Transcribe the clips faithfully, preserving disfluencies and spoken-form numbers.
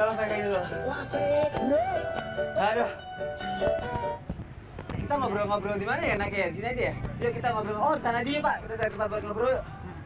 Tolong kayak gitu. Aduh. Kita ngobrol-ngobrol di mana ya enaknya? Di sini aja ya? Yuk kita ngobrol. Oh, di sana aja ya, Pak. Kita cari tempat buat ngobrol.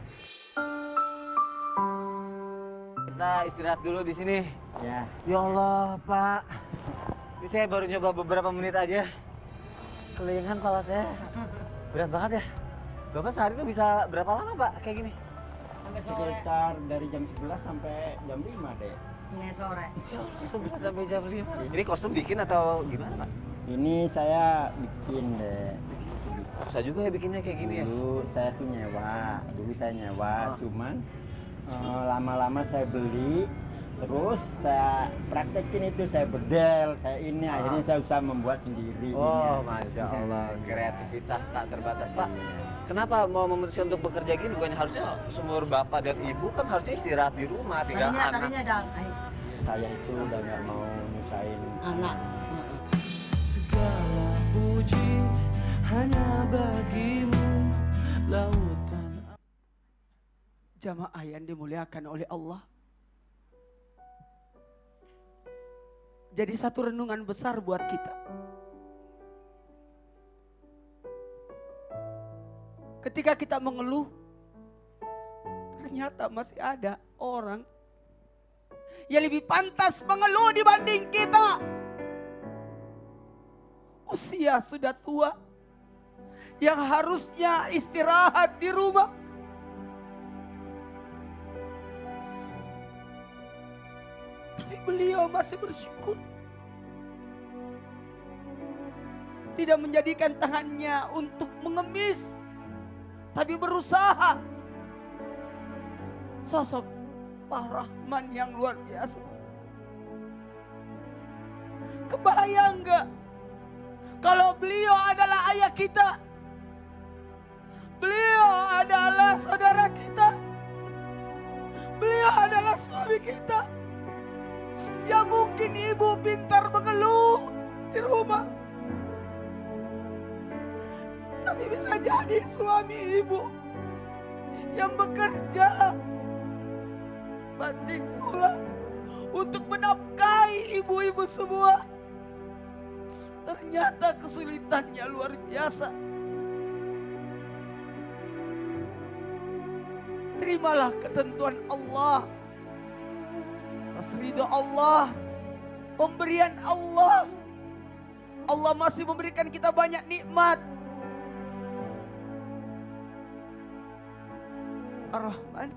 Kita istirahat dulu di sini. Ya. Ya Allah, Pak. Ini saya baru nyoba beberapa menit aja. Kelingan kepala saya. Berat banget ya. Bapak sehari itu bisa berapa lama, Pak, kayak gini? Sampai sore. Sekitar dari jam sebelas sampai jam lima deh. Ini sore. Ya, sebelas sampai jam lima. Ini kostum bikin atau gimana, Pak? Ini saya bikin deh. Susah juga ya bikinnya kayak gini ya? Dulu saya tuh nyewa, dulu saya nyewa, Oh. cuman eh, lama-lama saya beli, terus saya praktekin itu, saya bedel, saya ini, Oh. akhirnya saya bisa membuat sendiri. Oh, ini. Masya Allah, kreativitas tak terbatas, Pak. Iya. Kenapa mau memutuskan untuk bekerja gini? Bukannya harusnya seumur bapak dan ibu kan harusnya istirahat di rumah, tinggal Tadinya, anak. tadinya ada Saya itu udah nggak mau nyusahin anak. Segala puji hanya bagimu, lautan. Jamaah yang dimuliakan oleh Allah. Jadi satu renungan besar buat kita. Ketika kita mengeluh, ternyata masih ada orang yang lebih pantas mengeluh dibanding kita. Usia sudah tua, yang harusnya istirahat di rumah. Tapi beliau masih bersyukur. Tidak menjadikan tangannya untuk mengemis, tapi berusaha. Sosok Pak Rahman yang luar biasa. Kebayang gak kalau beliau adalah ayah kita? Beliau adalah saudara kita. Beliau adalah suami kita. Ya mungkin ibu pintar mengeluh di rumah, tapi bisa jadi suami ibu yang bekerja banting tulang untuk menafkahi ibu-ibu semua. Ternyata kesulitannya luar biasa. Terimalah ketentuan Allah, atas ridho Allah, pemberian Allah. Allah masih memberikan kita banyak nikmat. Ar-Rahman,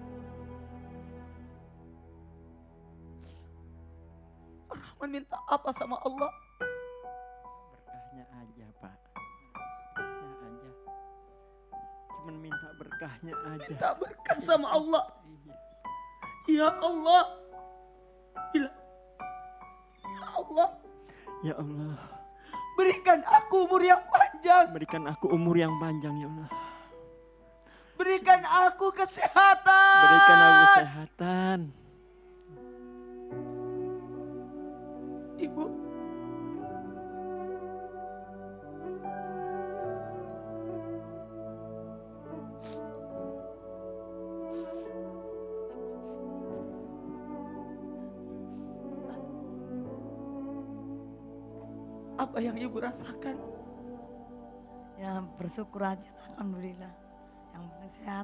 Ar-Rahman minta apa sama Allah? berkahnya aja, Pak. Berkahnya aja. Cuman minta berkahnya aja. Minta berkah sama Allah. Iya. Ya Allah, bila Ya Allah, Ya Allah, berikan aku umur yang panjang. berikan aku umur yang panjang ya Allah. Berikan aku kesehatan. Berikan aku kesehatan. Ibu, apa yang ibu rasakan? Ya bersyukur aja lah, alhamdulillah. Yang penting sehat.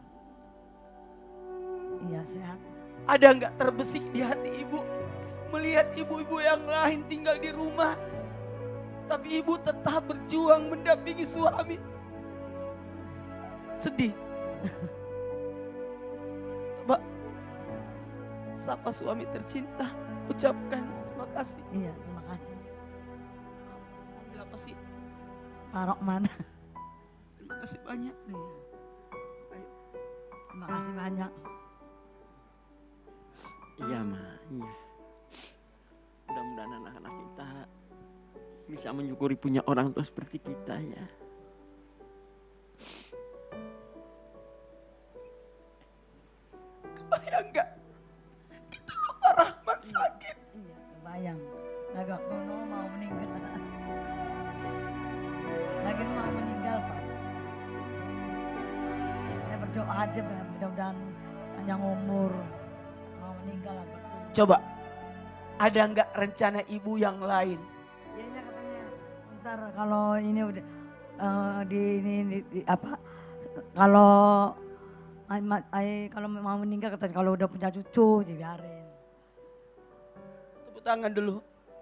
Iya sehat. Ada nggak terbesik di hati ibu melihat ibu-ibu yang lain tinggal di rumah, tapi ibu tetap berjuang mendampingi suami? Sedih. Coba sapa suami tercinta, ucapkan terima kasih. Iya terima kasih. Panggil apa sih? Pak Rahman. Terima kasih banyak. Iya. Ayo. Terima kasih banyak. Iya, Ma. Iya. Mudah-mudahan anak-anak kita bisa menyukuri punya orang tua seperti kita ya. Kebayang nggak? Kita lupa Rahman sakit. Iya kebayang. Agak kuno mau meninggal. Lagi mau meninggal Pak. Saya berdoa aja mudah-mudahan panjang umur. Mau meninggal lagi. Coba Ada nggak rencana ibu yang lain? Iya iya katanya. Ntar kalau ini udah eh, di ini di, di- apa? Kalau ma- ma- ay- kalau mau meninggal katanya kalau udah punya cucu dibiarin. Tepuk tangan dulu.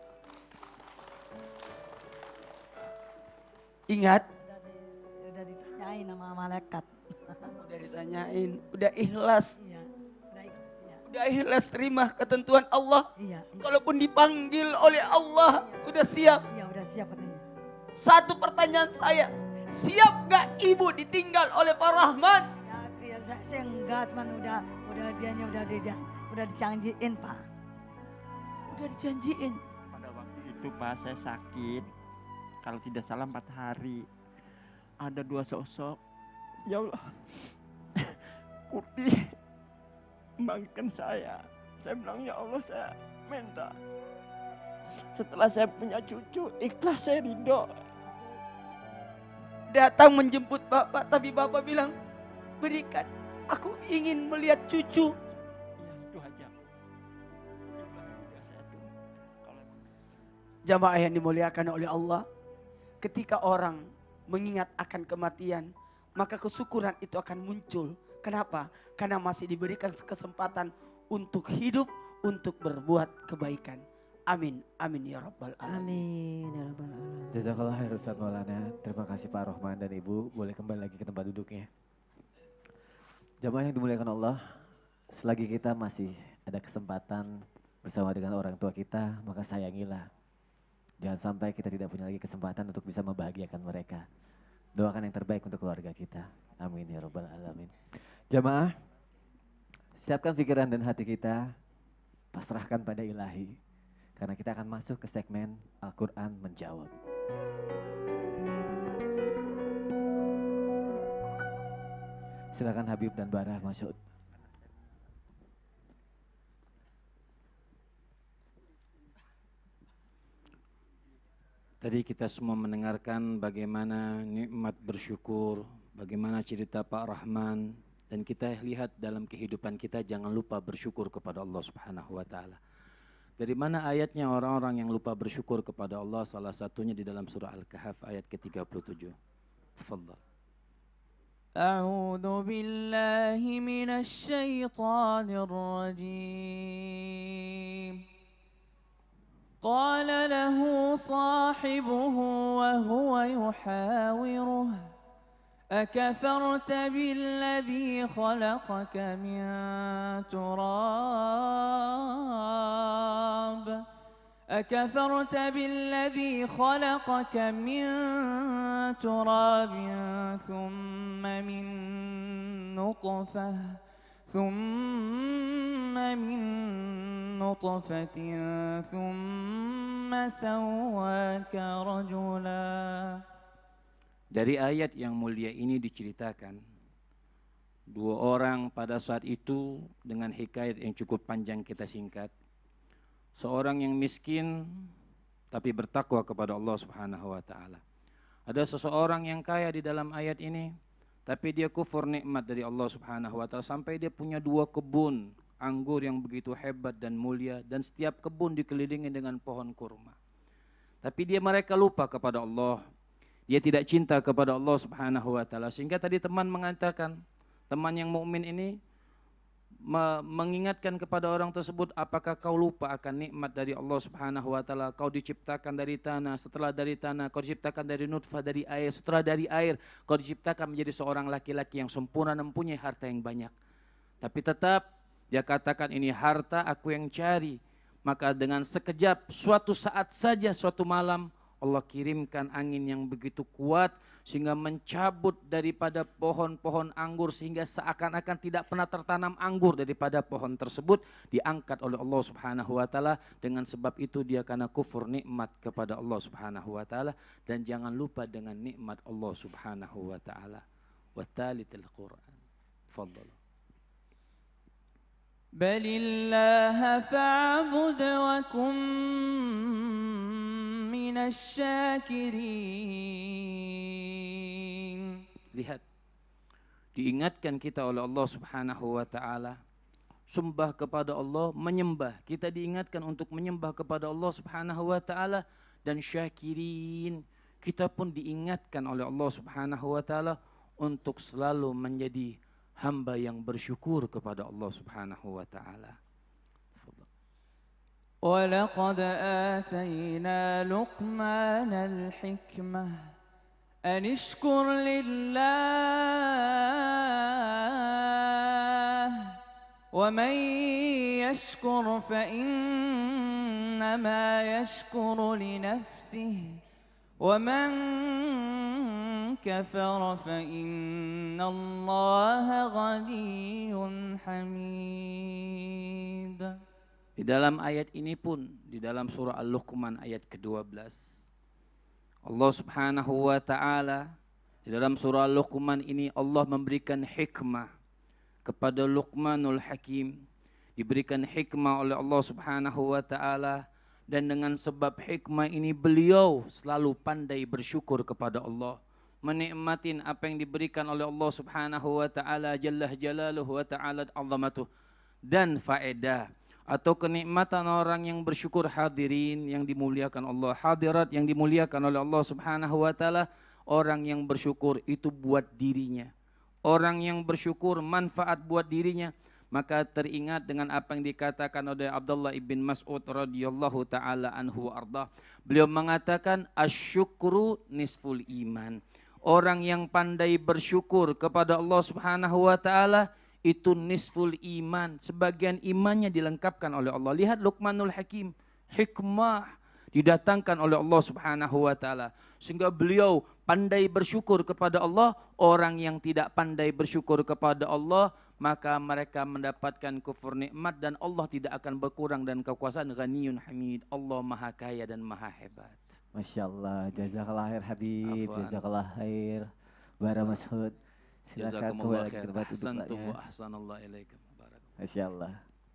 Ingat, Udah, di, udah ditanyain sama malaikat. udah ditanyain, udah ikhlas. Iya, udah ikhlas ya. Udah ikhlas terima ketentuan Allah. Iya, iya. Kalaupun dipanggil oleh Allah, udah siap. Iya udah siap katanya. Satu pertanyaan saya, siap gak ibu ditinggal oleh Pak Rahman? Ya, ya saya, saya enggak, cuman udah udah dianya udah dia udah dijanjiin Pak. Udah dijanjiin. Pada waktu itu Pak saya sakit, kalau tidak salah empat hari. Ada dua sosok, ya Allah, Kurti membangkitkan saya. Saya bilang ya Allah saya minta. Setelah saya punya cucu, ikhlas saya ridho. Datang menjemput bapak, tapi bapak bilang, berikan, aku ingin melihat cucu. Ya itu aja. Ikhlas juga saya tuh. Kalau Jamaah yang dimuliakan oleh Allah, ketika orang mengingat akan kematian, maka kesyukuran itu akan muncul. Kenapa? Karena masih diberikan kesempatan untuk hidup, untuk berbuat kebaikan. Amin, amin ya rabbal alamin. Amin ya rabbal alamin. Jazakallah khair Ustaz Maulana. Terima kasih Pak Rohman dan Ibu. Boleh kembali lagi ke tempat duduknya. Jamaah yang dimuliakan Allah, selagi kita masih ada kesempatan bersama dengan orang tua kita, maka sayangilah. Jangan sampai kita tidak punya lagi kesempatan untuk bisa membahagiakan mereka. Doakan yang terbaik untuk keluarga kita. Amin ya rabbal alamin. Jamaah, siapkan pikiran dan hati kita, pasrahkan pada ilahi. Karena kita akan masuk ke segmen Al-Quran Menjawab. Silakan Habib dan Barah masuk. Tadi kita semua mendengarkan bagaimana nikmat bersyukur, bagaimana cerita Pak Rahman, dan kita lihat dalam kehidupan kita jangan lupa bersyukur kepada Allah Subhanahu wa taala. Dari mana ayatnya orang-orang yang lupa bersyukur kepada Allah? Salah satunya di dalam surah Al-Kahf ayat ke tiga puluh tujuh. Tafadhal. أعوذ بالله من الشيطان الرجيم قال له صاحبه وهو يحاوره أكفرت بالذي خلقك من تراب أكفرت بالذي خلقك من تراب ثم من نطفة ثم من نطفة ثم سواك رجلا. Dari ayat yang mulia ini diceritakan dua orang pada saat itu dengan hikayat yang cukup panjang kita singkat. Seorang yang miskin tapi bertakwa kepada Allah Subhanahu wa taala. Ada seseorang yang kaya di dalam ayat ini tapi dia kufur nikmat dari Allah Subhanahu wa taala sampai dia punya dua kebun anggur yang begitu hebat dan mulia dan setiap kebun dikelilingi dengan pohon kurma. Tapi dia mereka lupa kepada Allah. Dia tidak cinta kepada Allah Subhanahu wa taala sehingga tadi teman mengatakan, teman yang mukmin ini mengingatkan kepada orang tersebut, apakah kau lupa akan nikmat dari Allah Subhanahu wa taala? Kau diciptakan dari tanah, setelah dari tanah kau diciptakan dari nutfah, dari air, setelah dari air kau diciptakan menjadi seorang laki-laki yang sempurna dan mempunyai harta yang banyak. Tapi tetap dia katakan ini harta aku yang cari. Maka dengan sekejap suatu saat saja suatu malam Allah kirimkan angin yang begitu kuat sehingga mencabut daripada pohon-pohon anggur sehingga seakan-akan tidak pernah tertanam anggur daripada pohon tersebut diangkat oleh Allah Subhanahu wa taala. Dengan sebab itu dia karena kufur nikmat kepada Allah Subhanahu wa taala. Dan jangan lupa dengan nikmat Allah Subhanahu wa taala. Wa talitil Quran. Tafadhal. Balillaha fa'bud wa kum minasyakirin. Lihat, diingatkan kita oleh Allah Subhanahu wa taala sembah kepada Allah, menyembah. Kita diingatkan untuk menyembah kepada Allah Subhanahu wa taala dan syakirin. Kita pun diingatkan oleh Allah Subhanahu wa taala untuk selalu menjadi hamba yang bersyukur kepada Allah Subhanahu wa taala. ولقد آتينا لقمان الحكمة أن اشكر لله ومن يشكر فإنما يشكر لنفسه ومن كفر فإن الله غني حميد. Di dalam ayat ini pun, di dalam surah Al-Luqman ayat kedua belas, Allah Subhanahu wa taala di dalam surah Al-Luqman ini Allah memberikan hikmah kepada Luqmanul Hakim, diberikan hikmah oleh Allah Subhanahu wa taala, dan dengan sebab hikmah ini beliau selalu pandai bersyukur kepada Allah, menikmatin apa yang diberikan oleh Allah Subhanahu wa taala jalla jalaluhu wa ta'ala azamatuh, dan faedah atau kenikmatan orang yang bersyukur. Hadirin yang dimuliakan Allah, hadirat yang dimuliakan oleh Allah Subhanahu wa taala, orang yang bersyukur itu buat dirinya. Orang yang bersyukur manfaat buat dirinya. Maka teringat dengan apa yang dikatakan oleh Abdullah ibn Mas'ud radhiyallahu taala anhu arda. Beliau mengatakan asyukru nisful iman. Orang yang pandai bersyukur kepada Allah Subhanahu wa taala itu nisful iman, sebagian imannya dilengkapkan oleh Allah. Lihat Luqmanul Hakim, hikmah didatangkan oleh Allah Subhanahu wa taala sehingga beliau pandai bersyukur kepada Allah. Orang yang tidak pandai bersyukur kepada Allah, maka mereka mendapatkan kufur nikmat dan Allah tidak akan berkurang dan kekuasaan. Ghaniyun Hamid, Allah maha kaya dan maha hebat. Masya Allah, jazakallah khair Habib, Afwan. jazakallah khair Bara Mas'ud. Silakan Jazakumullah kembali ke khair. tempat duduk Ahsantum Mbaknya. wa ahsanallahu ilaikum. Barakallahu. Masya Allah.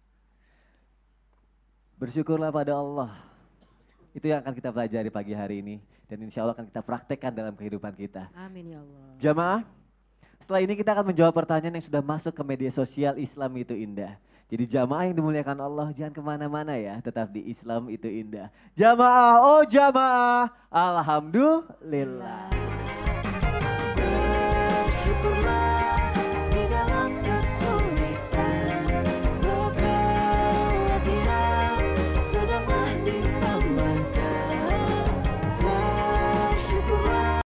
Bersyukurlah pada Allah. Itu yang akan kita pelajari pagi hari ini. Dan insya Allah akan kita praktekkan dalam kehidupan kita. Amin ya Allah. Jamaah, setelah ini kita akan menjawab pertanyaan yang sudah masuk ke media sosial Islam itu indah. Jadi jamaah yang dimuliakan Allah, jangan kemana-mana ya, tetap di Islam itu indah. Jamaah, oh jamaah, alhamdulillah.